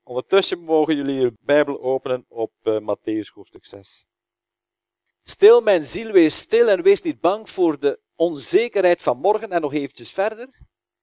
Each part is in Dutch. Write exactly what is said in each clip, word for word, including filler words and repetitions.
Ondertussen mogen jullie je Bijbel openen op uh, Mattheüs hoofdstuk zes. Stil, mijn ziel, wees stil en wees niet bang voor de onzekerheid van morgen. En nog eventjes verder.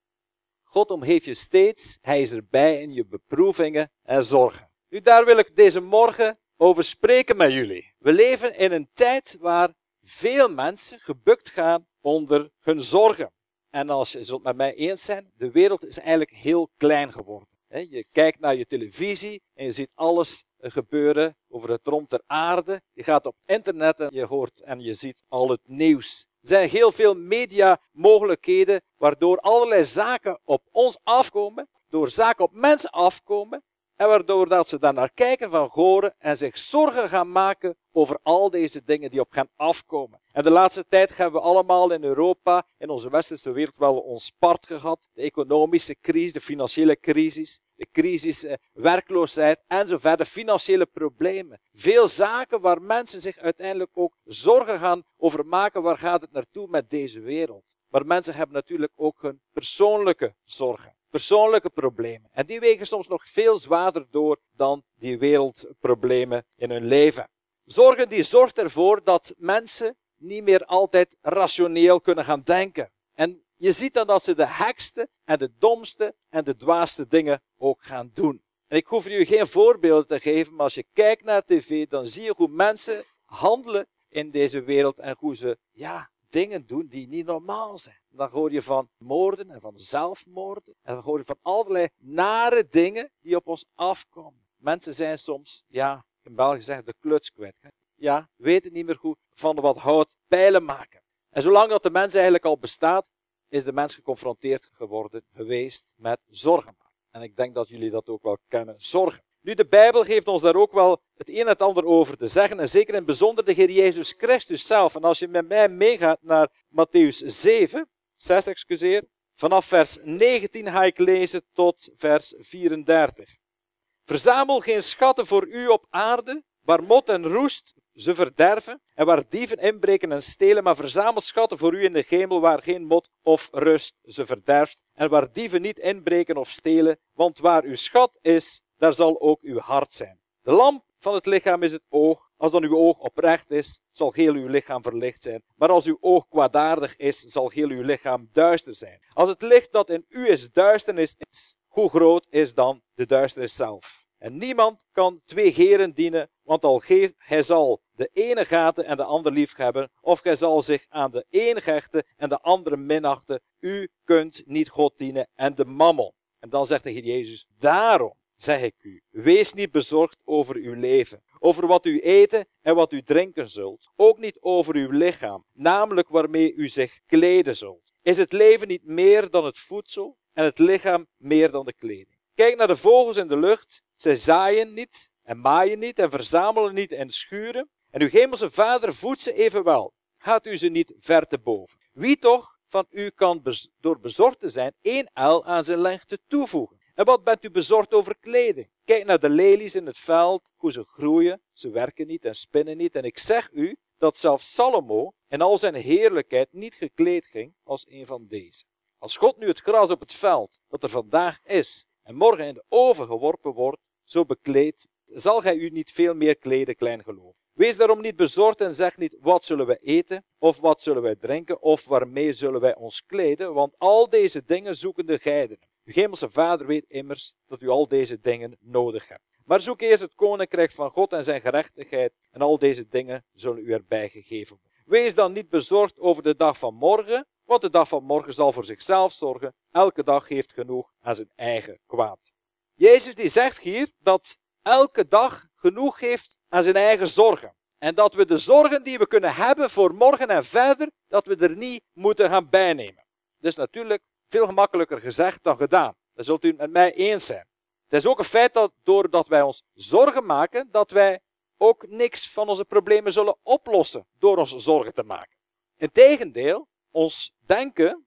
God omgeeft je steeds. Hij is erbij in je beproevingen en zorgen. Nu, daar wil ik deze morgen over spreken met jullie. We leven in een tijd waar veel mensen gebukt gaan onder hun zorgen. En als je zult met mij eens zijn, de wereld is eigenlijk heel klein geworden. Je kijkt naar je televisie en je ziet alles gebeuren over het rond ter aarde. Je gaat op internet en je hoort en je ziet al het nieuws. Er zijn heel veel mediamogelijkheden waardoor allerlei zaken op ons afkomen, door zaken op mensen afkomen en waardoor dat ze daar naar kijken van horen en zich zorgen gaan maken over al deze dingen die op hen afkomen. En de laatste tijd hebben we allemaal in Europa, in onze westerse wereld, wel ons part gehad. De economische crisis, de financiële crisis, de crisis, eh, werkloosheid en zo verder, financiële problemen. Veel zaken waar mensen zich uiteindelijk ook zorgen gaan over maken, waar gaat het naartoe met deze wereld. Maar mensen hebben natuurlijk ook hun persoonlijke zorgen. Persoonlijke problemen. En die wegen soms nog veel zwaarder door dan die wereldproblemen in hun leven. Zorgen die zorgt ervoor dat mensen niet meer altijd rationeel kunnen gaan denken. En je ziet dan dat ze de gekste en de domste en de dwaaste dingen ook gaan doen. En ik hoef u geen voorbeelden te geven, maar als je kijkt naar tv, dan zie je hoe mensen handelen in deze wereld en hoe ze, ja, dingen doen die niet normaal zijn. Dan hoor je van moorden en van zelfmoorden. En dan hoor je van allerlei nare dingen die op ons afkomen. Mensen zijn soms, ja, in België zeggen de kluts kwijt. Ja, weten niet meer goed van wat hout pijlen maken. En zolang dat de mens eigenlijk al bestaat, is de mens geconfronteerd geworden geweest met zorgen. En ik denk dat jullie dat ook wel kennen, zorgen. Nu, de Bijbel geeft ons daar ook wel het een en het ander over te zeggen. En zeker in het bijzonder de Heer Jezus Christus zelf. En als je met mij meegaat naar Mattheüs zeven, zes, excuseer. Vanaf vers negentien ga ik lezen tot vers vierendertig. Verzamel geen schatten voor u op aarde, waar mot en roest ze verderven, en waar dieven inbreken en stelen, maar verzamel schatten voor u in de hemel, waar geen mot of rust ze verderft, en waar dieven niet inbreken of stelen, want waar uw schat is, daar zal ook uw hart zijn. De lamp van het lichaam is het oog. Als dan uw oog oprecht is, zal heel uw lichaam verlicht zijn. Maar als uw oog kwaadaardig is, zal heel uw lichaam duister zijn. Als het licht dat in u is duisternis is, hoe groot is dan de duisternis zelf? En niemand kan twee heren dienen, want al geeft, hij zal de ene haten en de ander liefhebben, of gij zal zich aan de een hechten en de andere minachten. U kunt niet God dienen en de mammon. En dan zegt de Heer Jezus, daarom zeg ik u, wees niet bezorgd over uw leven, over wat u eten en wat u drinken zult, ook niet over uw lichaam, namelijk waarmee u zich kleden zult. Is het leven niet meer dan het voedsel en het lichaam meer dan de kleding? Kijk naar de vogels in de lucht, zij zaaien niet en maaien niet en verzamelen niet in schuren, en uw hemelse Vader voedt ze evenwel. Gaat u ze niet ver te boven? Wie toch van u kan bez- door bezorgd te zijn één el aan zijn lengte toevoegen? En wat bent u bezorgd over kleding? Kijk naar de lelies in het veld, hoe ze groeien. Ze werken niet en spinnen niet. En ik zeg u dat zelfs Salomo in al zijn heerlijkheid niet gekleed ging als een van deze. Als God nu het gras op het veld, dat er vandaag is, en morgen in de oven geworpen wordt, zo bekleed, zal gij u niet veel meer kleden, klein geloof. Wees daarom niet bezorgd en zeg niet, wat zullen wij eten, of wat zullen wij drinken, of waarmee zullen wij ons kleden, want al deze dingen zoeken de geidenen. Uw hemelse Vader weet immers dat u al deze dingen nodig hebt. Maar zoek eerst het koninkrijk van God en zijn gerechtigheid, en al deze dingen zullen u erbij gegeven worden. Wees dan niet bezorgd over de dag van morgen, want de dag van morgen zal voor zichzelf zorgen. Elke dag heeft genoeg aan zijn eigen kwaad. Jezus die zegt hier dat elke dag genoeg heeft aan zijn eigen zorgen. En dat we de zorgen die we kunnen hebben voor morgen en verder, dat we er niet moeten gaan bijnemen. Dus natuurlijk veel gemakkelijker gezegd dan gedaan. Dat zult u het met mij eens zijn. Het is ook een feit dat doordat wij ons zorgen maken, dat wij ook niks van onze problemen zullen oplossen door ons zorgen te maken. Integendeel, ons denken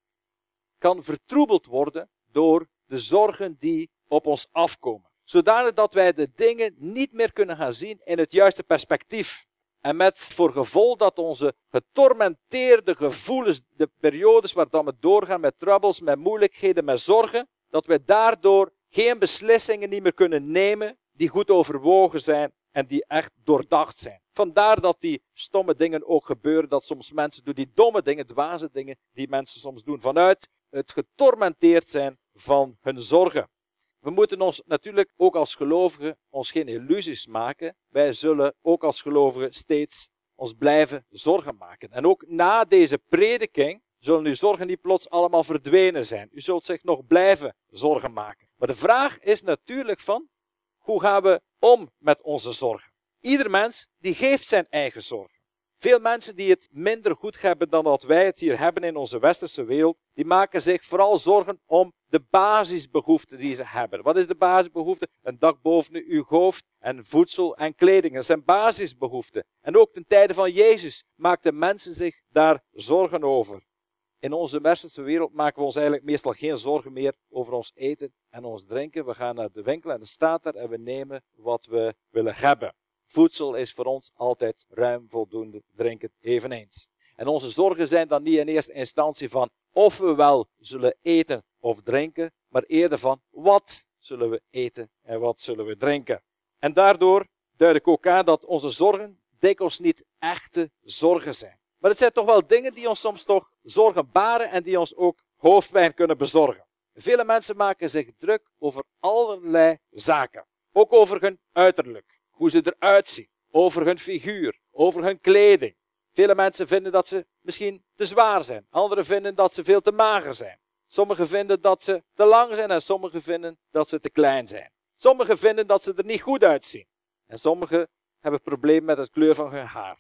kan vertroebeld worden door de zorgen die op ons afkomen. Zodanig dat wij de dingen niet meer kunnen gaan zien in het juiste perspectief. En met voor gevolg dat onze getormenteerde gevoelens, de periodes waar dan we doorgaan met troubles, met moeilijkheden, met zorgen, dat wij daardoor geen beslissingen niet meer kunnen nemen die goed overwogen zijn en die echt doordacht zijn. Vandaar dat die stomme dingen ook gebeuren, dat soms mensen doen die domme dingen, dwaze dingen, die mensen soms doen vanuit het getormenteerd zijn van hun zorgen. We moeten ons natuurlijk ook als gelovigen ons geen illusies maken. Wij zullen ook als gelovigen steeds ons blijven zorgen maken. En ook na deze prediking zullen uw zorgen niet plots allemaal verdwenen zijn. U zult zich nog blijven zorgen maken. Maar de vraag is natuurlijk van, hoe gaan we om met onze zorgen? Ieder mens die geeft zijn eigen zorgen. Veel mensen die het minder goed hebben dan dat wij het hier hebben in onze westerse wereld, die maken zich vooral zorgen om de basisbehoeften die ze hebben. Wat is de basisbehoefte? Een dak boven uw hoofd en voedsel en kleding. Dat zijn basisbehoeften. En ook ten tijde van Jezus maakten mensen zich daar zorgen over. In onze westerse wereld maken we ons eigenlijk meestal geen zorgen meer over ons eten en ons drinken. We gaan naar de winkel en er staat er en we nemen wat we willen hebben. Voedsel is voor ons altijd ruim voldoende, drinken eveneens. En onze zorgen zijn dan niet in eerste instantie van of we wel zullen eten of drinken, maar eerder van wat zullen we eten en wat zullen we drinken. En daardoor duid ik ook aan dat onze zorgen dikwijls niet echte zorgen zijn. Maar het zijn toch wel dingen die ons soms toch zorgen baren en die ons ook hoofdpijn kunnen bezorgen. Vele mensen maken zich druk over allerlei zaken. Ook over hun uiterlijk, hoe ze eruit zien, over hun figuur, over hun kleding. Vele mensen vinden dat ze misschien te zwaar zijn. Anderen vinden dat ze veel te mager zijn. Sommigen vinden dat ze te lang zijn en sommigen vinden dat ze te klein zijn. Sommigen vinden dat ze er niet goed uitzien. En sommigen hebben problemen met de kleur van hun haar.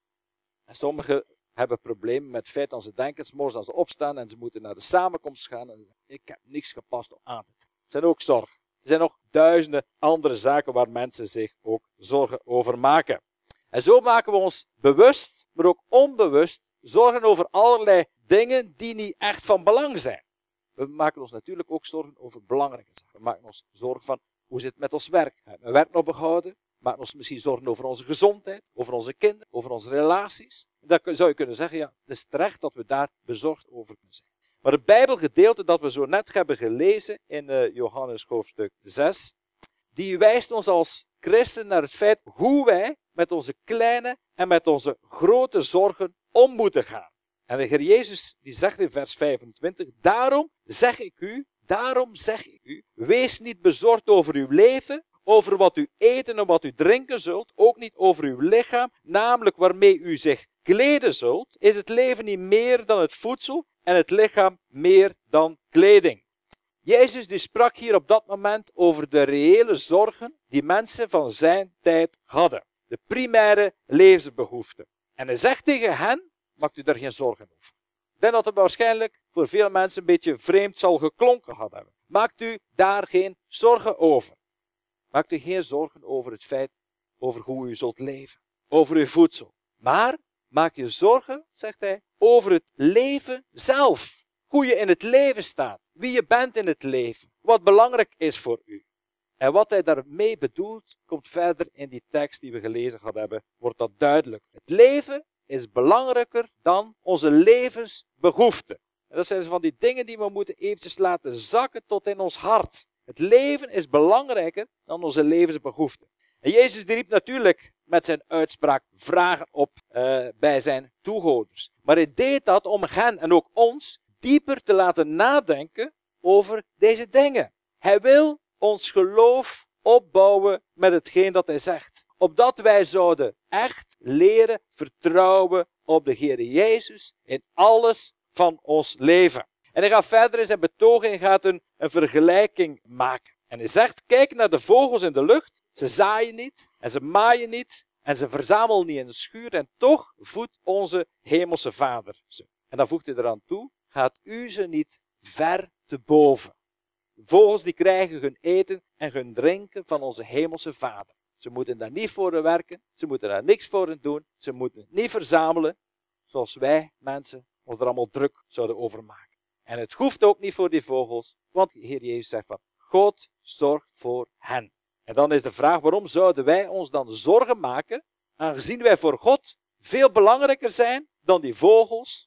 En sommigen hebben problemen met het feit dat ze denken, 's morgens als ze opstaan en ze moeten naar de samenkomst gaan. En ze zeggen, ik heb niks gepast om aan te trekken. Het zijn ook zorgen. Er zijn nog duizenden andere zaken waar mensen zich ook zorgen over maken. En zo maken we ons bewust, maar ook onbewust, zorgen over allerlei dingen die niet echt van belang zijn. We maken ons natuurlijk ook zorgen over belangrijke zaken. We maken ons zorgen van, hoe zit het met ons werk? Heb mijn werk nog behouden? We maken ons misschien zorgen over onze gezondheid, over onze kinderen, over onze relaties. Dan zou je kunnen zeggen, ja, het is terecht dat we daar bezorgd over kunnen zijn. Maar het Bijbelgedeelte dat we zo net hebben gelezen in uh, Johannes hoofdstuk zes, die wijst ons als christen naar het feit hoe wij met onze kleine en met onze grote zorgen om moeten gaan. En de Heer Jezus die zegt in vers vijfentwintig, daarom zeg ik u, daarom zeg ik u, wees niet bezorgd over uw leven, over wat u eten en wat u drinken zult, ook niet over uw lichaam, namelijk waarmee u zich kleden zult, is het leven niet meer dan het voedsel en het lichaam meer dan kleding. Jezus die sprak hier op dat moment over de reële zorgen die mensen van zijn tijd hadden. De primaire levensbehoeften. En hij zegt tegen hen, maakt u daar geen zorgen over. Ik denk dat het waarschijnlijk voor veel mensen een beetje vreemd zal geklonken hebben. Maakt u daar geen zorgen over. Maakt u geen zorgen over het feit, over hoe u zult leven. Over uw voedsel. Maar maak je zorgen, zegt hij, over het leven zelf. Hoe je in het leven staat. Wie je bent in het leven. Wat belangrijk is voor u. En wat hij daarmee bedoelt, komt verder in die tekst die we gelezen gehad hebben, wordt dat duidelijk. Het leven is belangrijker dan onze levensbehoeften. En dat zijn van die dingen die we moeten eventjes laten zakken tot in ons hart. Het leven is belangrijker dan onze levensbehoeften. En Jezus die riep natuurlijk met zijn uitspraak vragen op uh, bij zijn toehoorders. Maar hij deed dat om hen en ook ons dieper te laten nadenken over deze dingen. Hij wil ons geloof opbouwen met hetgeen dat hij zegt. Opdat wij zouden echt leren vertrouwen op de Heer Jezus in alles van ons leven. En hij gaat verder in zijn betoog en gaat een, een vergelijking maken. En hij zegt, kijk naar de vogels in de lucht. Ze zaaien niet en ze maaien niet en ze verzamelen niet in een schuur. En toch voedt onze hemelse Vader ze. En dan voegt hij eraan toe, gaat u ze niet ver te boven. De vogels die krijgen hun eten en hun drinken van onze hemelse Vader. Ze moeten daar niet voor werken, ze moeten daar niks voor doen, ze moeten het niet verzamelen, zoals wij mensen ons er allemaal druk zouden over maken. En het hoeft ook niet voor die vogels, want de Heer Jezus zegt van, God zorgt voor hen. En dan is de vraag, waarom zouden wij ons dan zorgen maken, aangezien wij voor God veel belangrijker zijn dan die vogels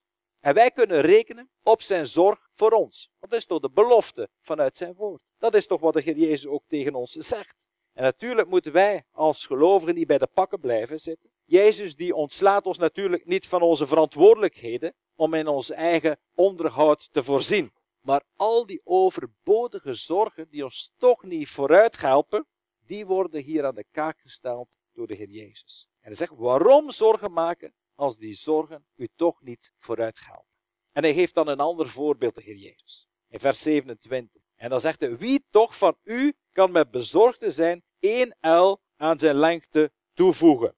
En wij kunnen rekenen op zijn zorg voor ons. Want dat is toch de belofte vanuit zijn woord. Dat is toch wat de Heer Jezus ook tegen ons zegt. En natuurlijk moeten wij als gelovigen niet bij de pakken blijven zitten. Jezus die ontslaat ons natuurlijk niet van onze verantwoordelijkheden om in ons eigen onderhoud te voorzien. Maar al die overbodige zorgen die ons toch niet vooruit helpen, die worden hier aan de kaak gesteld door de Heer Jezus. En hij zegt, waarom zorgen maken als die zorgen u toch niet vooruit helpen? En hij geeft dan een ander voorbeeld, de Heer Jezus. In vers zevenentwintig. En dan zegt hij, wie toch van u kan met bezorgde zijn één el aan zijn lengte toevoegen?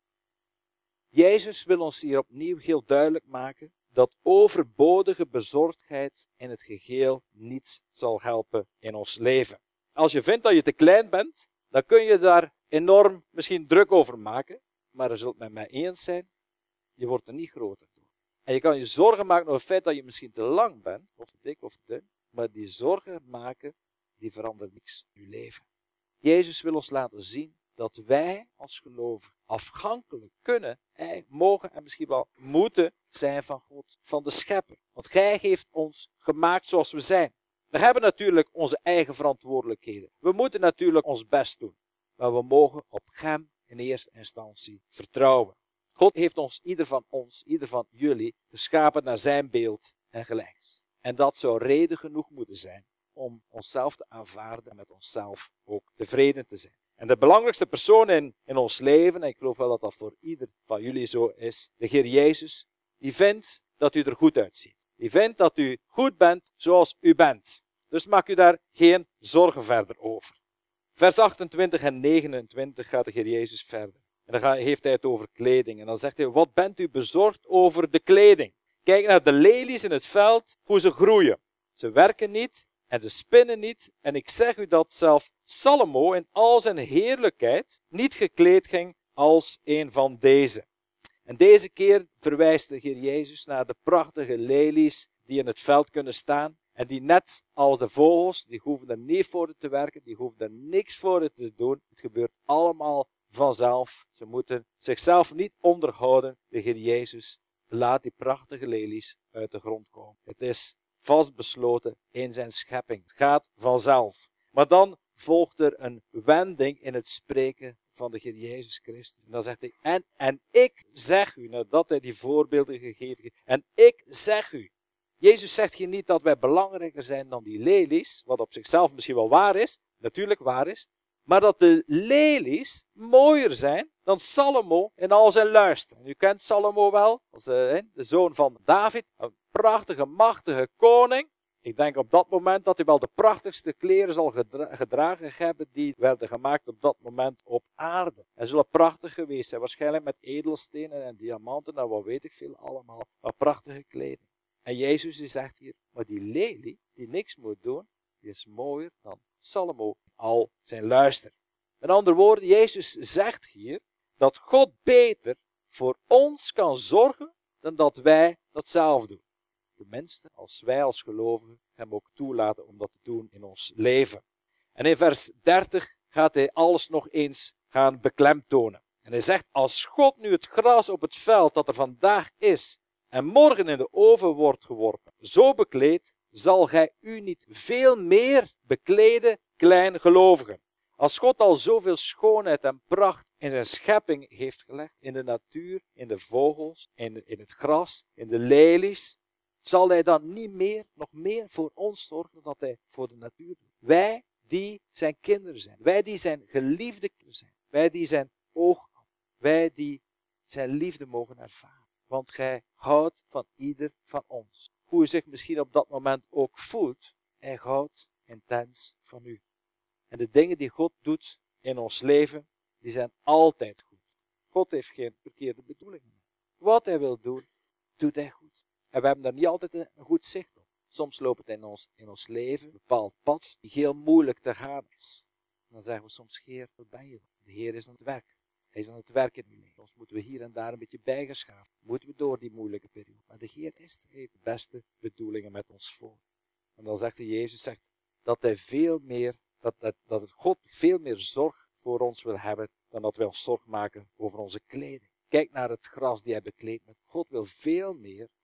Jezus wil ons hier opnieuw heel duidelijk maken dat overbodige bezorgdheid in het geheel niets zal helpen in ons leven. Als je vindt dat je te klein bent, dan kun je daar enorm misschien druk over maken. Maar je zult het met mij eens zijn, je wordt er niet groter door. En je kan je zorgen maken over het feit dat je misschien te lang bent, of dik of dun. Maar die zorgen maken, die veranderen niks in je leven. Jezus wil ons laten zien dat wij als gelovigen afhankelijk kunnen, mogen en misschien wel moeten zijn van God, van de Schepper. Want Hij heeft ons gemaakt zoals we zijn. We hebben natuurlijk onze eigen verantwoordelijkheden. We moeten natuurlijk ons best doen. Maar we mogen op Hem in eerste instantie vertrouwen. God heeft ons, ieder van ons, ieder van jullie, geschapen naar zijn beeld en gelijks. En dat zou reden genoeg moeten zijn om onszelf te aanvaarden en met onszelf ook tevreden te zijn. En de belangrijkste persoon in, in ons leven, en ik geloof wel dat dat voor ieder van jullie zo is, de Heer Jezus, die vindt dat u er goed uitziet. Die vindt dat u goed bent zoals u bent. Dus maak u daar geen zorgen verder over. Vers achtentwintig en negenentwintig gaat de Heer Jezus verder. En dan heeft hij het over kleding. En dan zegt hij, wat bent u bezorgd over de kleding? Kijk naar de lelies in het veld, hoe ze groeien. Ze werken niet en ze spinnen niet. En ik zeg u dat zelf Salomo in al zijn heerlijkheid niet gekleed ging als een van deze. En deze keer verwijst de Heer Jezus naar de prachtige lelies die in het veld kunnen staan. En die net als de vogels, die hoeven er niet voor te werken, die hoeven er niks voor te doen. Het gebeurt allemaal vanzelf. Ze moeten zichzelf niet onderhouden. De Heer Jezus laat die prachtige lelies uit de grond komen. Het is vastbesloten in zijn schepping. Het gaat vanzelf. Maar dan volgt er een wending in het spreken van de Heer Jezus Christus. En dan zegt hij, en, en ik zeg u, nadat hij die voorbeelden gegeven heeft, en ik zeg u. Jezus zegt hier niet dat wij belangrijker zijn dan die lelies, wat op zichzelf misschien wel waar is, natuurlijk waar is, maar dat de lelies mooier zijn dan Salomo in al zijn luister. En u kent Salomo wel, als de, de zoon van David, een prachtige, machtige koning. Ik denk op dat moment dat hij wel de prachtigste kleren zal gedra- gedragen hebben die werden gemaakt op dat moment op aarde. En zullen prachtig geweest zijn, waarschijnlijk met edelstenen en diamanten en wat weet ik veel allemaal, maar prachtige kleding. En Jezus die zegt hier, maar die lelie die niks moet doen, die is mooier dan Salomo al zijn luister. Met andere woorden, Jezus zegt hier dat God beter voor ons kan zorgen dan dat wij dat zelf doen. Tenminste, als wij als gelovigen hem ook toelaten om dat te doen in ons leven. En in vers dertig gaat hij alles nog eens gaan beklemtonen. En hij zegt, als God nu het gras op het veld dat er vandaag is en morgen in de oven wordt geworpen, zo bekleed, zal gij u niet veel meer bekleden, kleingelovigen. Als God al zoveel schoonheid en pracht in zijn schepping heeft gelegd, in de natuur, in de vogels, in, in het gras, in de lelies, zal hij dan niet meer, nog meer voor ons zorgen dan hij voor de natuur doet. Wij die zijn kinderen zijn, wij die zijn geliefde kinderen zijn, wij die zijn oog, wij die zijn liefde mogen ervaren. Want gij houdt van ieder van ons. Hoe u zich misschien op dat moment ook voelt, hij houdt intens van u. En de dingen die God doet in ons leven, die zijn altijd goed. God heeft geen verkeerde bedoelingen. Wat hij wil doen, doet hij goed. En we hebben daar niet altijd een goed zicht op. Soms loopt het in ons, in ons leven een bepaald pad die heel moeilijk te gaan is. En dan zeggen we soms, Heer, waar ben je? De Heer is aan het werk. Hij is aan het werk in uw leven. Soms moeten we hier en daar een beetje bijgeschaafd. Moeten we door die moeilijke periode. Maar de Heer is er, heeft de beste bedoelingen met ons voor. En dan zegt de Jezus zegt, dat hij veel meer, dat, dat, dat het God veel meer zorg voor ons wil hebben, dan dat wij ons zorg maken over onze kleding. Kijk naar het gras die hij bekleedt met. God wil veel meer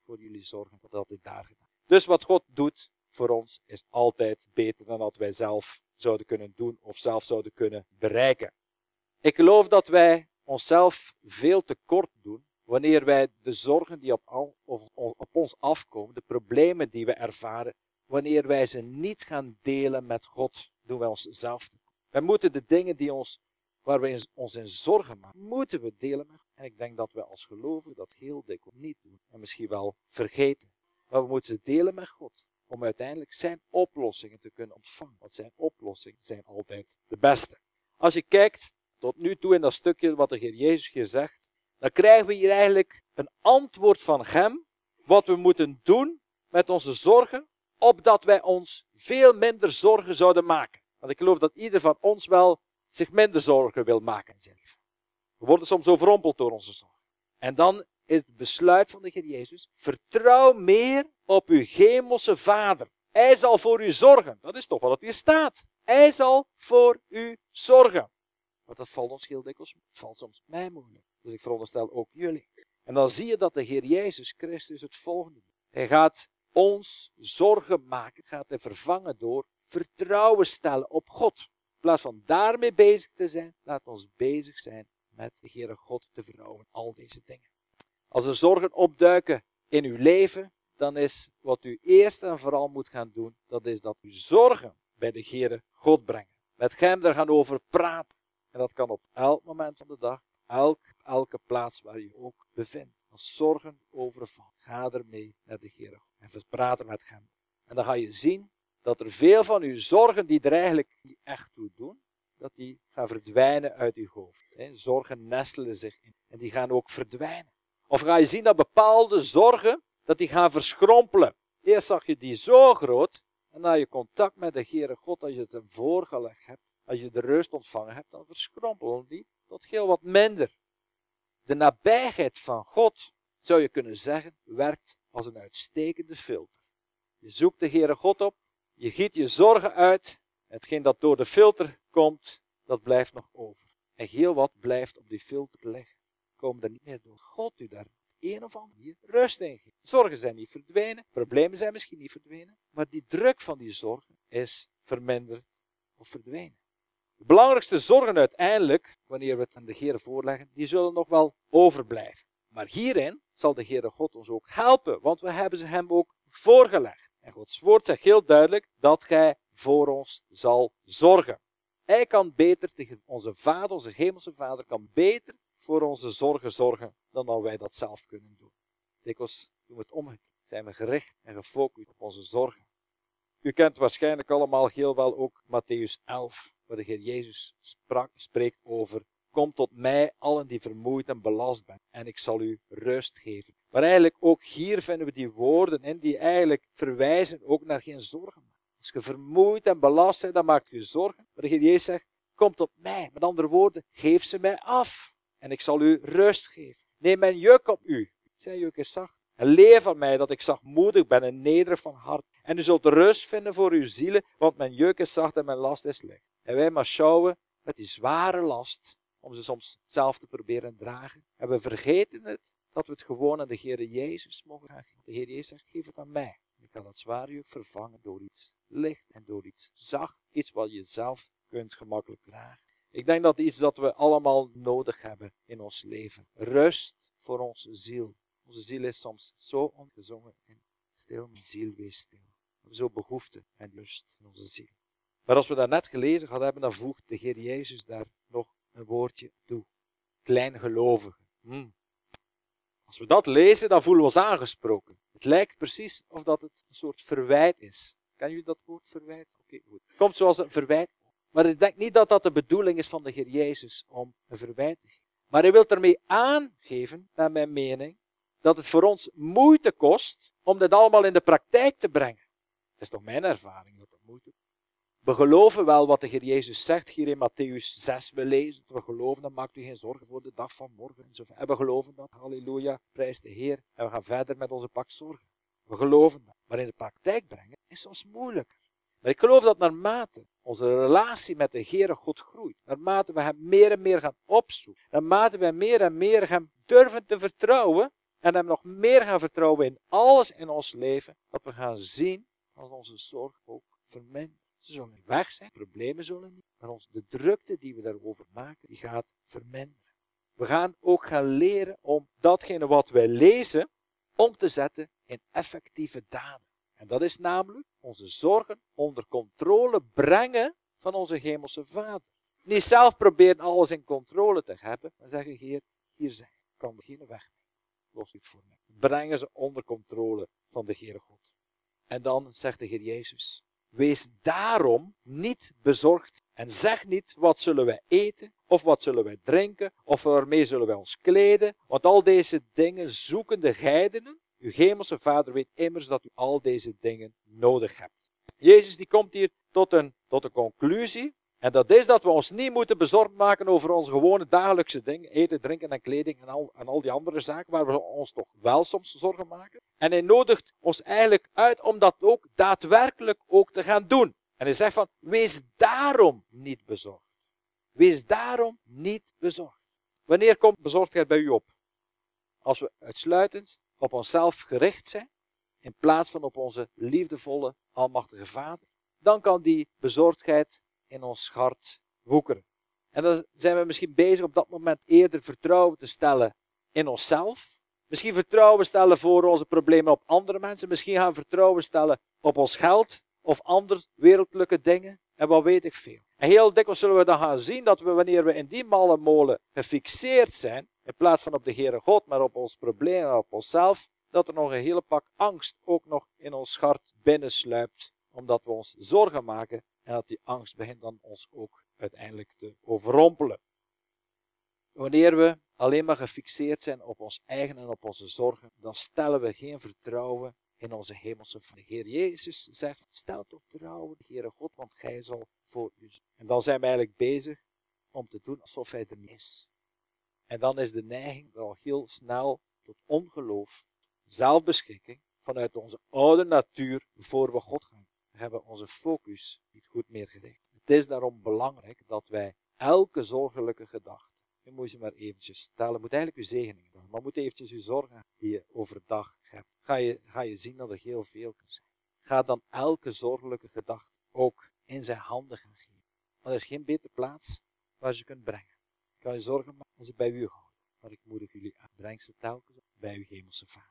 voor jullie zorgen. Dat had ik daar gedaan. Dus wat God doet voor ons is altijd beter dan wat wij zelf zouden kunnen doen of zelf zouden kunnen bereiken. Ik geloof dat wij onszelf veel tekort doen wanneer wij de zorgen die op, al, of, op ons afkomen, de problemen die we ervaren, wanneer wij ze niet gaan delen met God, doen wij onszelf tekort. Wij moeten de dingen die ons, waar we ons in zorgen maken, moeten we delen met God. En ik denk dat we als gelovigen dat heel dikwijls niet doen en misschien wel vergeten. Maar we moeten ze delen met God. Om uiteindelijk zijn oplossingen te kunnen ontvangen. Want zijn oplossingen zijn altijd de beste. Als je kijkt tot nu toe in dat stukje wat de Heer Jezus hier zegt. Dan krijgen we hier eigenlijk een antwoord van hem. Wat we moeten doen met onze zorgen. Opdat wij ons veel minder zorgen zouden maken. Want ik geloof dat ieder van ons wel zich minder zorgen wil maken in zijn leven. We worden soms overrompeld door onze zorgen. En dan is het besluit van de Heer Jezus. Vertrouw meer op uw hemelse Vader. Hij zal voor u zorgen. Dat is toch wat het hier staat. Hij zal voor u zorgen. Want dat valt ons heel dikwijls. Het valt soms mij moeilijk. Dus ik veronderstel ook jullie. En dan zie je dat de Heer Jezus Christus het volgende doet. Hij gaat ons zorgen maken. Gaat hij vervangen door vertrouwen stellen op God. In plaats van daarmee bezig te zijn. Laat ons bezig zijn met de Heere God te vertrouwen. Al deze dingen. Als er zorgen opduiken in uw leven, dan is wat u eerst en vooral moet gaan doen, dat is dat u zorgen bij de Heere God brengen. Met hem daar gaan over praten. En dat kan op elk moment van de dag, elk, elke plaats waar je ook bevindt. Als zorgen overvallen, ga ermee naar de Heere God en praten met hem. En dan ga je zien dat er veel van uw zorgen die er eigenlijk niet echt toe doen, dat die gaan verdwijnen uit uw hoofd. Zorgen nestelen zich in en die gaan ook verdwijnen. Of ga je zien dat bepaalde zorgen, dat die gaan verschrompelen. Eerst zag je die zo groot, en na je contact met de Heere God, als je het hem voorgelegd hebt, als je de rust ontvangen hebt, dan verschrompelen die tot heel wat minder. De nabijheid van God, zou je kunnen zeggen, werkt als een uitstekende filter. Je zoekt de Heere God op, je giet je zorgen uit, hetgeen dat door de filter komt, dat blijft nog over. En heel wat blijft op die filter liggen. Komen er niet meer door. God u daar op een of andere manier rust in geeft. Zorgen zijn niet verdwenen, problemen zijn misschien niet verdwenen, maar die druk van die zorgen is verminderd of verdwenen. De belangrijkste zorgen uiteindelijk, wanneer we het aan de Heere voorleggen, die zullen nog wel overblijven. Maar hierin zal de Heere God ons ook helpen, want we hebben ze hem ook voorgelegd. En Gods woord zegt heel duidelijk dat gij voor ons zal zorgen. Hij kan beter, onze Vader, onze hemelse Vader, kan beter voor onze zorgen zorgen dan dat wij dat zelf kunnen doen. Dikwijls doen we het omgekeerd. Zijn we gericht en gefocust op onze zorgen. U kent waarschijnlijk allemaal heel wel ook Mattheüs elf, waar de Heer Jezus sprak, spreekt over: kom tot mij, allen die vermoeid en belast zijn, en ik zal u rust geven. Maar eigenlijk ook hier vinden we die woorden in die eigenlijk verwijzen ook naar geen zorgen maken. Als je vermoeid en belast bent, dan maakt je zorgen. Maar de Heer Jezus zegt: kom tot mij. Met andere woorden, geef ze mij af. En ik zal u rust geven. Neem mijn juk op u. Zijn juk is zacht. En leer van mij dat ik zachtmoedig ben en nederig van hart. En u zult rust vinden voor uw zielen, want mijn juk is zacht en mijn last is licht. En wij maar sjouwen met die zware last, om ze soms zelf te proberen dragen. En we vergeten het, dat we het gewoon aan de Heer Jezus mogen dragen. De Heer Jezus zegt: geef het aan mij. Ik kan dat zware juk vervangen door iets licht en door iets zacht. Iets wat je zelf kunt gemakkelijk dragen. Ik denk dat iets dat we allemaal nodig hebben in ons leven. Rust voor onze ziel. Onze ziel is soms zo ongezongen en stil. Mijn ziel, wees stil. We hebben zo behoefte en rust in onze ziel. Maar als we dat net gelezen hadden hebben, dan voegt de Heer Jezus daar nog een woordje toe. Kleingelovigen. Hmm. Als we dat lezen, dan voelen we ons aangesproken. Het lijkt precies of dat het een soort verwijt is. Ken je dat woord verwijt? Oké, goed. Het komt zoals een verwijt. Maar ik denk niet dat dat de bedoeling is van de Heer Jezus om een verwijt te geven. Maar hij wil ermee aangeven, naar mijn mening, dat het voor ons moeite kost om dit allemaal in de praktijk te brengen. Dat is toch mijn ervaring dat dat moeite kost. We geloven wel wat de Heer Jezus zegt hier in Mattheüs zes. We lezen het, we geloven, dan maakt u geen zorgen voor de dag van morgen. En we geloven dat, halleluja, prijs de Heer. En we gaan verder met onze pak zorgen. We geloven dat. Maar in de praktijk brengen is soms moeilijker. Maar ik geloof dat naarmate onze relatie met de Heere God groeit, naarmate we hem meer en meer gaan opzoeken, naarmate we meer en meer hem durven te vertrouwen, en hem nog meer gaan vertrouwen in alles in ons leven, dat we gaan zien dat onze zorg ook vermindert. Ze zullen niet weg zijn, problemen zullen niet, maar ons, de drukte die we daarover maken, die gaat verminderen. We gaan ook gaan leren om datgene wat wij lezen, om te zetten in effectieve daden. En dat is namelijk onze zorgen onder controle brengen van onze hemelse Vader. Niet zelf proberen alles in controle te hebben, maar zeggen, Heer, hier zijn, ik kan er geen weg mee. Los dit voor mij. Brengen ze onder controle van de Heere God. En dan zegt de Heer Jezus, wees daarom niet bezorgd en zeg niet wat zullen wij eten of wat zullen wij drinken of waarmee zullen wij ons kleden. Want al deze dingen zoeken de heidenen. Uw hemelse Vader weet immers dat u al deze dingen nodig hebt. Jezus die komt hier tot een, tot een conclusie. En dat is dat we ons niet moeten bezorgd maken over onze gewone dagelijkse dingen. Eten, drinken en kleding en al, en al die andere zaken waar we ons toch wel soms zorgen maken. En hij nodigt ons eigenlijk uit om dat ook daadwerkelijk ook te gaan doen. En hij zegt van, wees daarom niet bezorgd. Wees daarom niet bezorgd. Wanneer komt bezorgdheid bij u op? Als we uitsluitend op onszelf gericht zijn, in plaats van op onze liefdevolle, almachtige Vader. Dan kan die bezorgdheid in ons hart woekeren. En dan zijn we misschien bezig op dat moment eerder vertrouwen te stellen in onszelf. Misschien vertrouwen stellen voor onze problemen op andere mensen. Misschien gaan we vertrouwen stellen op ons geld of andere wereldlijke dingen. En wat weet ik veel. En heel dikwijls zullen we dan gaan zien dat we wanneer we in die malle molen gefixeerd zijn, in plaats van op de Heere God, maar op ons probleem en op onszelf, dat er nog een hele pak angst ook nog in ons hart binnensluipt, omdat we ons zorgen maken en dat die angst begint dan ons ook uiteindelijk te overrompelen. Wanneer we alleen maar gefixeerd zijn op ons eigen en op onze zorgen, dan stellen we geen vertrouwen in onze hemelse Vader. De Heer Jezus zegt, stel toch vertrouwen in de Heere God, want Gij zal voor u zijn. En dan zijn we eigenlijk bezig om te doen alsof Hij er niet is. En dan is de neiging er al heel snel tot ongeloof, zelfbeschikking, vanuit onze oude natuur voor we God gaan. We hebben onze focus niet goed meer gericht. Het is daarom belangrijk dat wij elke zorgelijke gedachte, je moet ze maar eventjes stellen, moet eigenlijk uw zegening doen, maar moet eventjes uw zorgen die je overdag hebt. Ga je, ga je zien dat er heel veel kan zijn. Ga dan elke zorgelijke gedachte ook in zijn handen gaan geven. Want er is geen betere plaats waar je ze kunt brengen. Je kan je zorgen maken en ze bij u houden. Maar ik moedig jullie aan, breng ze telkens bij uw hemelse Vader.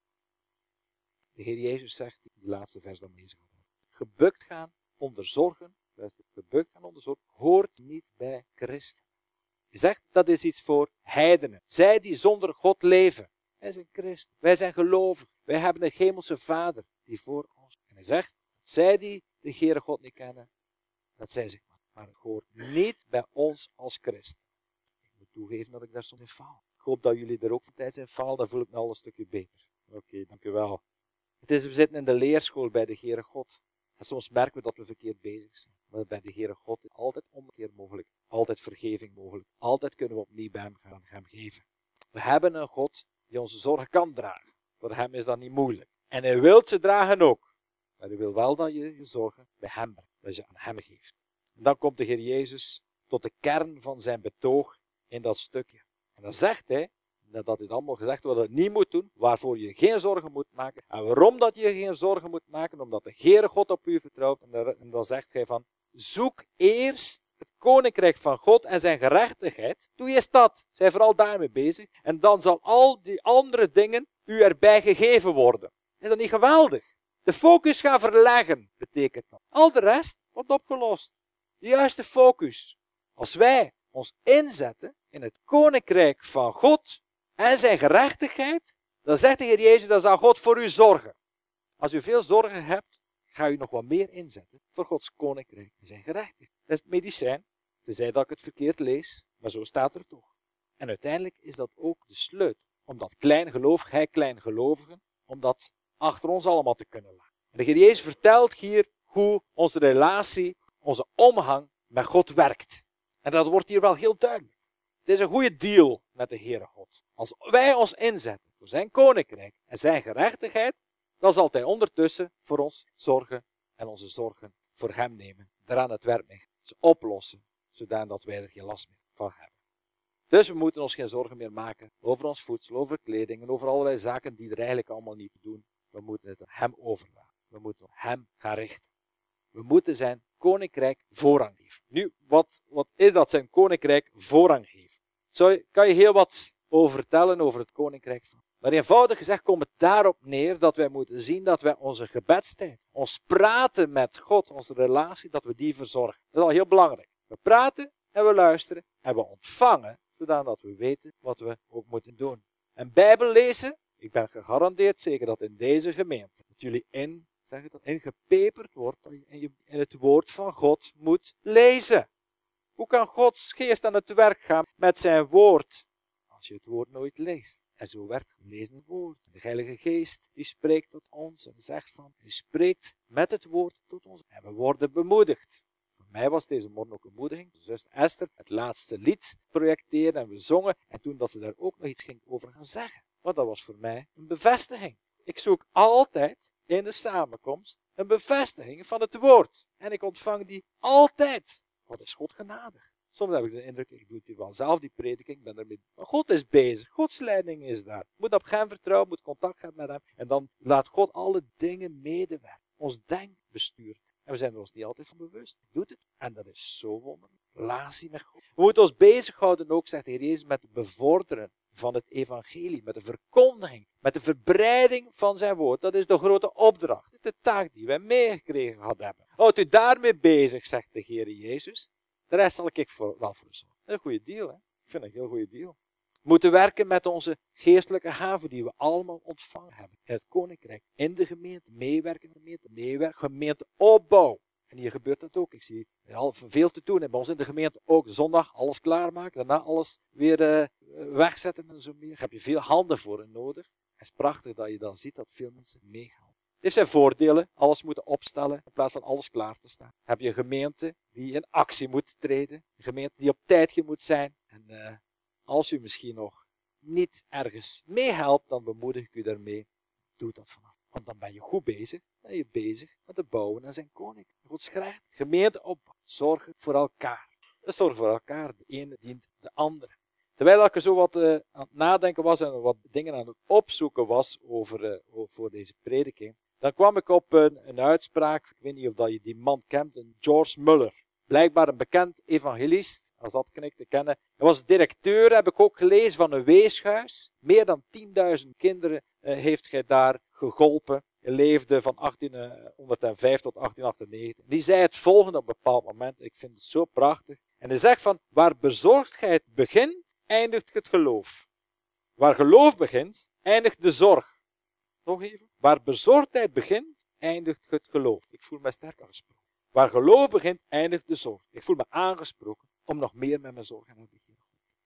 De Heer Jezus zegt, in de laatste vers dan bezig had, gebukt gaan onder zorgen, luister, gebukt gaan onder zorgen, hoort niet bij Christen. Hij zegt, dat is iets voor heidenen. Zij die zonder God leven. Wij zijn christen, wij zijn gelovigen. Wij hebben een hemelse Vader die voor ons. En hij zegt, dat zij die de Heere God niet kennen, dat zij zich maar. Maar het hoort niet bij ons als christen. Ik moet toegeven dat ik daar soms in faal. Ik hoop dat jullie er ook van tijd in faal, dan voel ik me al een stukje beter. Oké, okay, dank u wel. Het is, we zitten in de leerschool bij de Heere God. En soms merken we dat we verkeerd bezig zijn. Maar bij de Heere God is altijd omkeer mogelijk. Altijd vergeving mogelijk. Altijd kunnen we opnieuw bij hem gaan hem geven. We hebben een God die onze zorgen kan dragen. Voor hem is dat niet moeilijk. En hij wil ze dragen ook. Maar hij wil wel dat je je zorgen bij hem brengt. Dat je aan hem geeft. En dan komt de Heer Jezus tot de kern van zijn betoog in dat stukje. En dan zegt hij, nadat dit allemaal gezegd wordt, dat je het niet moet doen, waarvoor je geen zorgen moet maken. En waarom dat je geen zorgen moet maken? Omdat de Heere God op u vertrouwt. En dan zegt hij van, zoek eerst het koninkrijk van God en zijn gerechtigheid. Doe eerst dat. Zij vooral daarmee bezig. En dan zal al die andere dingen u erbij gegeven worden. Is dat niet geweldig? De focus gaan verleggen, betekent dat. Al de rest wordt opgelost. De juiste focus. Als wij ons inzetten in het koninkrijk van God en zijn gerechtigheid, dan zegt de Heer Jezus, dan zal God voor u zorgen. Als u veel zorgen hebt, ga u nog wat meer inzetten voor Gods koninkrijk en zijn gerechtigheid. Dat is het medicijn, tenzij dat ik het verkeerd lees, maar zo staat er toch. En uiteindelijk is dat ook de sleutel, om dat klein geloof, gij klein gelovigen, om dat achter ons allemaal te kunnen laten. En de Heer Jezus vertelt hier hoe onze relatie, onze omgang met God werkt. En dat wordt hier wel heel duidelijk. Het is een goede deal met de Heere God. Als wij ons inzetten voor zijn koninkrijk en zijn gerechtigheid, dan zal hij ondertussen voor ons zorgen en onze zorgen voor hem nemen. Daaraan het werk mee. Ze oplossen, zodat wij er geen last meer van hebben. Dus we moeten ons geen zorgen meer maken over ons voedsel, over kleding en over allerlei zaken die er eigenlijk allemaal niet toe doen. We moeten het aan hem overlaten. We moeten op hem gaan richten. We moeten zijn koninkrijk voorrang geven. Nu, wat, wat is dat zijn koninkrijk voorrang geven? Zo kan je heel wat over vertellen over het koninkrijk van. Maar eenvoudig gezegd komt het daarop neer dat wij moeten zien dat wij onze gebedstijd, ons praten met God, onze relatie, dat we die verzorgen. Dat is al heel belangrijk. We praten en we luisteren en we ontvangen, zodat we weten wat we ook moeten doen. En Bijbel lezen, ik ben gegarandeerd zeker dat in deze gemeente, dat jullie in, zeg het dat, ingepeperd wordt, dat je in, je in het woord van God moet lezen. Hoe kan Gods geest aan het werk gaan met zijn woord, als je het woord nooit leest? En zo werkt gelezen het woord. De Heilige Geest, die spreekt tot ons en zegt van, die spreekt met het woord tot ons. En we worden bemoedigd. Voor mij was deze morgen ook een bemoediging. De zuster Esther het laatste lied projecteerde en we zongen. En toen dat ze daar ook nog iets ging over gaan zeggen. Want dat was voor mij een bevestiging. Ik zoek altijd in de samenkomst een bevestiging van het woord. En ik ontvang die altijd. Wat is God genadig. Soms heb ik de indruk, ik doe het hier wel zelf, die prediking, ik ben ermee. Maar God is bezig, Gods leiding is daar. Moet op hem vertrouwen, moet contact hebben met hem. En dan laat God alle dingen medewerken. Ons denken bestuurt. En we zijn er ons niet altijd van bewust. Hij doet het. En dat is zo wonderlijk. Relatie met God. We moeten ons bezighouden ook, zegt de Heer Jezus, met het bevorderen van het evangelie. Met de verkondiging. Met de verbreiding van zijn woord. Dat is de grote opdracht. Dat is de taak die wij meegekregen gehad hebben. Houdt u daarmee bezig, zegt de Heer Jezus. De rest zal ik voor, wel voor zorgen. Dat is een goede deal, hè? Ik vind het een heel goede deal. We moeten werken met onze geestelijke haven die we allemaal ontvangen hebben. In het koninkrijk, in de gemeente, meewerken in de gemeente, meewerken, gemeenteopbouw. En hier gebeurt dat ook. Ik zie al veel te doen. En bij ons in de gemeente ook zondag alles klaarmaken. Daarna alles weer uh, wegzetten en zo meer. Daar heb je veel handen voor nodig. Het is prachtig dat je dan ziet dat veel mensen meegaan. Dit zijn voordelen, alles moeten opstellen in plaats van alles klaar te staan. Heb je een gemeente die in actie moet treden, een gemeente die op tijd moet zijn. En uh, als u misschien nog niet ergens meehelpt, dan bemoedig ik u daarmee, doe dat vanaf. Want dan ben je goed bezig, dan ben je bezig met het bouwen aan zijn koninkrijk. God schrijft, gemeente op, zorgen voor elkaar. Dus zorgen voor elkaar, de ene dient de andere. Terwijl ik er zo wat uh, aan het nadenken was en wat dingen aan het opzoeken was over, uh, over voor deze prediking, dan kwam ik op een, een uitspraak, ik weet niet of dat je die man kent, een George Muller. Blijkbaar een bekend evangelist, als dat kan ik te kennen. Hij was directeur, heb ik ook gelezen, van een weeshuis. Meer dan tienduizend kinderen uh, heeft hij daar geholpen. Hij leefde van achttienhonderdvijf tot achttien achtennegentig. Die zei het volgende op een bepaald moment, ik vind het zo prachtig. En hij zegt van, waar bezorgdheid begint, eindigt het geloof. Waar geloof begint, eindigt de zorg. Nog even. Waar bezorgdheid begint, eindigt het geloof. Ik voel me sterk aangesproken. Waar geloof begint, eindigt de zorg. Ik voel me aangesproken om nog meer met mijn zorgen aan te beginnen.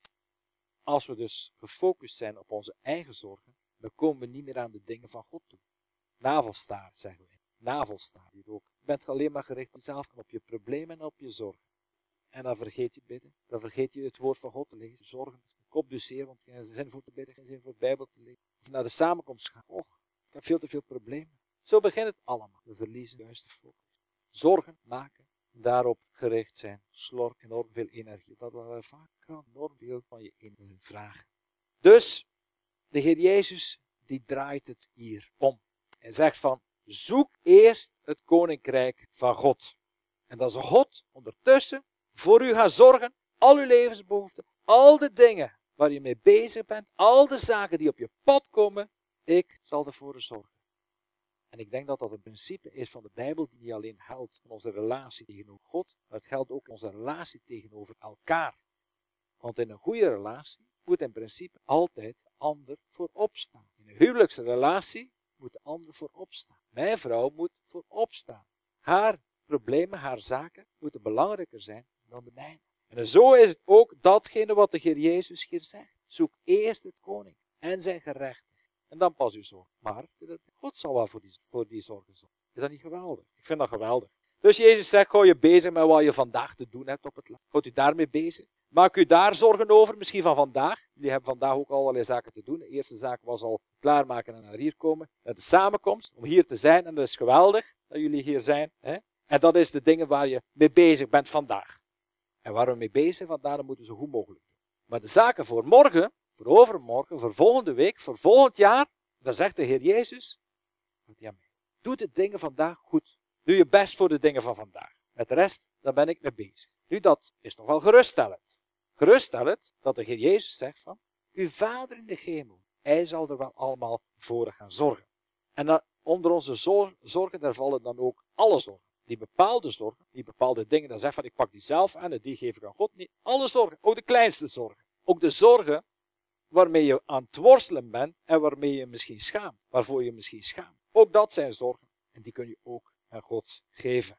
Als we dus gefocust zijn op onze eigen zorgen, dan komen we niet meer aan de dingen van God toe. Navelstaar, zeggen we. Navelstaar hier ook. Je bent alleen maar gericht op jezelf en op je problemen en op je zorgen. En dan vergeet je bidden. Dan vergeet je het woord van God te lezen. Zorgen. Kop dus zeer, want geen zin voor te bidden, geen zin voor de Bijbel te lezen. Of naar de samenkomst gaan. Och, ik heb veel te veel problemen. Zo begint het allemaal. We verliezen juist de focus. Zorgen maken, daarop gericht zijn, slorpt enorm veel energie. Dat we vaak kan enorm veel van je energie vragen. Dus, de Heer Jezus, die draait het hier om. Hij zegt van, zoek eerst het koninkrijk van God. En dat is God ondertussen voor u gaan zorgen, al uw levensbehoeften, al de dingen waar je mee bezig bent, al de zaken die op je pad komen, ik zal ervoor zorgen. En ik denk dat dat een principe is van de Bijbel die niet alleen geldt in onze relatie tegenover God, maar het geldt ook in onze relatie tegenover elkaar. Want in een goede relatie moet in principe altijd de ander voorop staan. In een huwelijksrelatie moet de ander voorop staan. Mijn vrouw moet voorop staan. Haar problemen, haar zaken moeten belangrijker zijn dan de mijne. En zo is het ook datgene wat de Heer Jezus hier zegt. Zoek eerst het koning en zijn gerechtigheid. En dan pas uw zorg. Maar God zal wel voor die, voor die zorgen zorgen. Is dat niet geweldig? Ik vind dat geweldig. Dus Jezus zegt, hou je bezig met wat je vandaag te doen hebt op het land. Houd u daarmee bezig. Maak u daar zorgen over, misschien van vandaag. Jullie hebben vandaag ook allerlei zaken te doen. De eerste zaak was al klaarmaken en naar hier komen. Naar de samenkomst, om hier te zijn. En dat is geweldig dat jullie hier zijn. Hè? En dat is de dingen waar je mee bezig bent vandaag. En waar we mee bezig zijn vandaag, dan moeten we zo goed mogelijk doen. Maar de zaken voor morgen, voor overmorgen, voor volgende week, voor volgend jaar, daar zegt de Heer Jezus, ja, doe de dingen vandaag goed. Doe je best voor de dingen van vandaag. Met de rest, daar ben ik mee bezig. Nu, dat is toch wel geruststellend. Geruststellend dat de Heer Jezus zegt van, uw Vader in de hemel, hij zal er wel allemaal voor gaan zorgen. En dat, onder onze zorgen, daar vallen dan ook alle zorgen. Die bepaalde zorgen, die bepaalde dingen, dan zegt van, ik pak die zelf aan en die geef ik aan God. Niet alle zorgen, ook de kleinste zorgen. Ook de zorgen waarmee je aan het worstelen bent en waarmee je misschien schaamt. Waarvoor je misschien schaamt. Ook dat zijn zorgen. En die kun je ook aan God geven.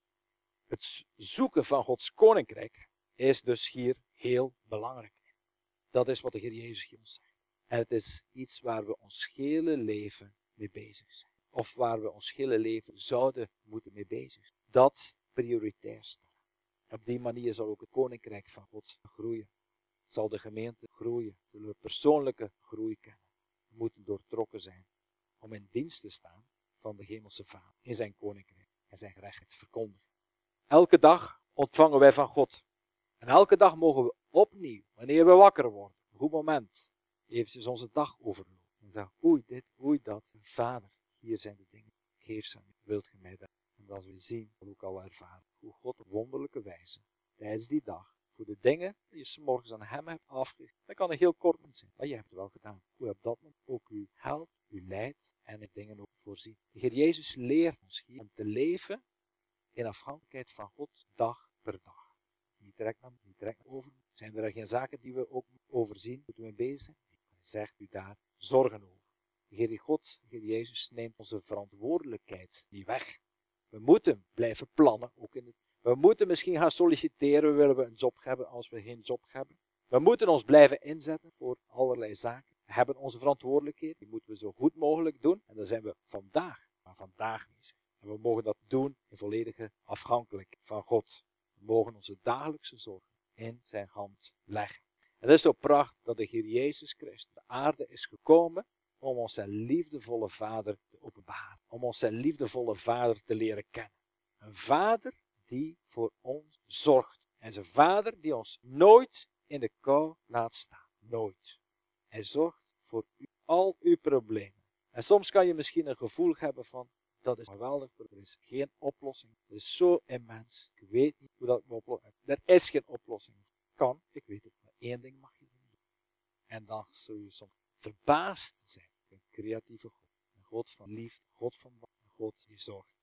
Het zoeken van Gods koninkrijk is dus hier heel belangrijk. Dat is wat de Heer Jezus hier ons zegt. En het is iets waar we ons hele leven mee bezig zijn. Of waar we ons hele leven zouden moeten mee bezig zijn. Dat prioritair stellen. Op die manier zal ook het koninkrijk van God groeien. Zal de gemeente groeien. Zullen we persoonlijke groei kennen. We moeten doortrokken zijn om in dienst te staan van de hemelse Vader. In zijn koninkrijk en zijn gerechtigheid te verkondigen. Elke dag ontvangen wij van God. En elke dag mogen we opnieuw, wanneer we wakker worden, een goed moment, eventjes onze dag overlopen. En zeggen, oei dit, oei dat. Vader, hier zijn de dingen. Geef ze aan, wilt ge mij dat? En dat we zien, dat we ook al ervaren, hoe God op wonderlijke wijze, tijdens die dag, voor de dingen die je 's morgens aan hem hebt afgegeven. Dat kan een heel kort moment zijn, maar je hebt het wel gedaan. Hoe hebt dat moment ook u helpt, u leidt en de dingen ook voorzien. De Heer Jezus leert ons hier om te leven in afhankelijkheid van God, dag per dag. Niet direct naar, niet direct naar over. Zijn er geen zaken die we ook overzien, moeten we mee bezig zijn? Zegt u daar zorgen over. De Heer God, de Heer Jezus neemt onze verantwoordelijkheid niet weg. We moeten blijven plannen, ook in het. We moeten misschien gaan solliciteren, willen we een job hebben als we geen job hebben. We moeten ons blijven inzetten voor allerlei zaken. We hebben onze verantwoordelijkheid, die moeten we zo goed mogelijk doen. En daar zijn we vandaag, maar vandaag bezig. En we mogen dat doen in volledige afhankelijkheid van God. We mogen onze dagelijkse zorgen in zijn hand leggen. En het is zo prachtig dat de Heer Jezus Christus de aarde is gekomen om ons zijn liefdevolle Vader te openbaren. Om ons zijn liefdevolle Vader te leren kennen. Een Vader die voor ons zorgt. En zijn Vader die ons nooit in de kou laat staan. Nooit. Hij zorgt voor u, al uw problemen. En soms kan je misschien een gevoel hebben van, dat is geweldig, er is geen oplossing. Het is zo immens. Ik weet niet hoe dat ik me oplossen. Er is geen oplossing. Kan, ik weet het, maar één ding mag je doen. En dan zul je soms verbaasd zijn. Een creatieve God. Een God van liefde, God van wat, een God die zorgt.